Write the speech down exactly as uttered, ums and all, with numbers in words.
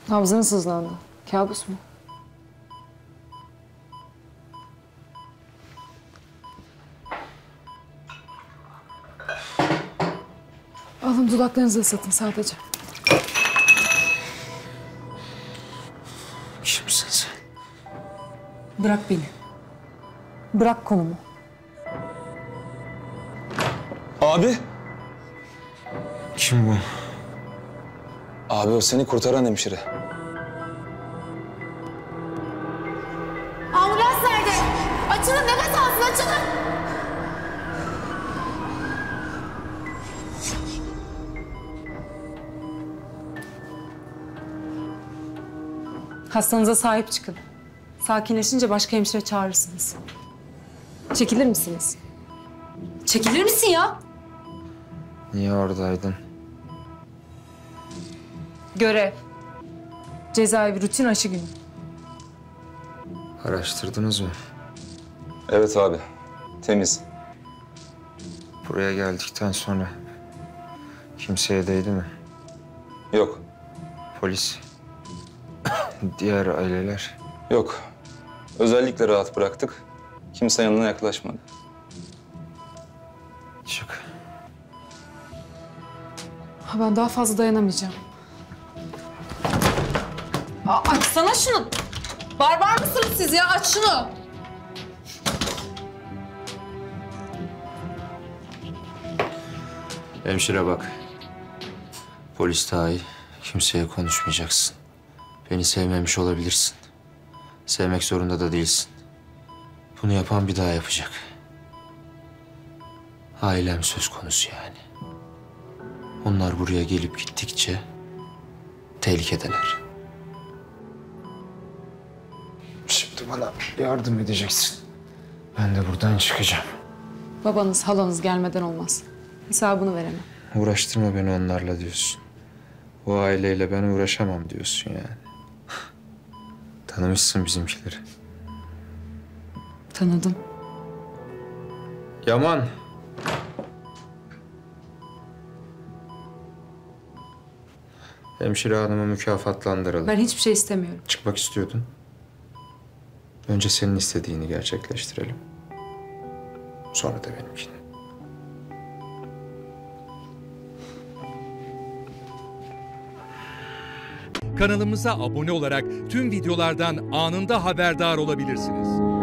Nabzın sızlandı. Kabus mu? Alın dudaklarınızı ısıtın sadece. Kimsin sen? Bırak beni. Bırak kolumu. Abi. Kim bu? Abi o seni kurtaran hemşire. Ambulans nerede? Açılın, nefes alsın, açılın. Hastanıza sahip çıkın. Sakinleşince başka hemşire çağırırsınız. Çekilir misiniz? Çekilir misin ya? Niye oradaydın? Görev. Cezaevi rutin aşı günü. Araştırdınız mı? Evet abi. Temiz. Buraya geldikten sonra kimseye değdi mi? Yok. Polis, diğer aileler. Yok. Özellikle rahat bıraktık. Kimse yanına yaklaşmadı. Çık. Ha, ben daha fazla dayanamayacağım. Aa, açsana şunu. Barbar mısınız siz ya? Aç şunu. Hemşire bak. Polis dahil kimseye konuşmayacaksın. Beni sevmemiş olabilirsin. Sevmek zorunda da değilsin. Bunu yapan bir daha yapacak. Ailem söz konusu yani. Onlar buraya gelip gittikçe tehlikedeler. Şimdi bana yardım edeceksin. Ben de buradan çıkacağım. Babanız, halanız gelmeden olmaz. Hesabını veremem. Uğraştırma beni onlarla diyorsun. O aileyle ben uğraşamam diyorsun yani. Tanımışsın bizimkileri. Tanıdım. Yaman. Hemşire hanımı mükafatlandıralım. Ben hiçbir şey istemiyorum. Çıkmak istiyordun. Önce senin istediğini gerçekleştirelim. Sonra da benimkini. Kanalımıza abone olarak tüm videolardan anında haberdar olabilirsiniz.